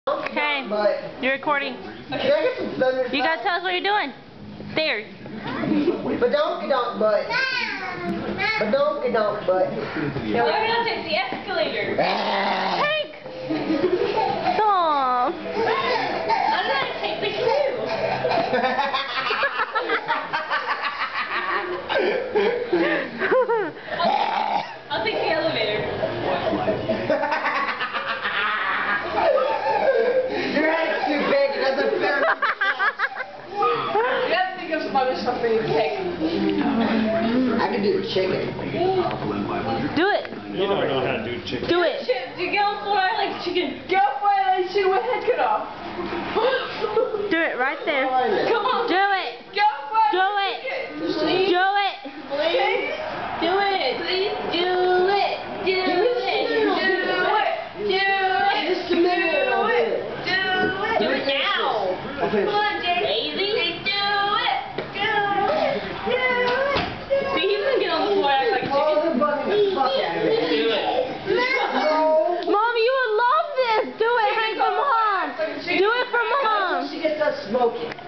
Okay, you're recording. You gotta tell us what you're doing. Stairs. Badonky-donk butt. Badonky-donk butt. We're gonna take the escalator. Hank! Stop. I'm gonna take the queue. I'll take the elevator. Your head's too big. It doesn't fit. You have to think of some other stuff for you to take. I can do the chicken. Do it. You don't know how to do chicken. Do it. Do you go for I like chicken? Go for I like chicken with head cut off. Do it right there. Come on. Do it. Go for it. Do it. Please. Do it. Please. Do it. Please do it. Do it. Do it. Do it. Just a minute. I'll do it. Do it. Do it now. Come on, Daisy. Do it. Do it. Do it. See, he's gonna get on the floor and act like a Oh, chicken. the bunny the fuck out of it. Do it. Mom, you would love this. Do it, Hank, for Mom. Do it for Mom. She gets us smoking.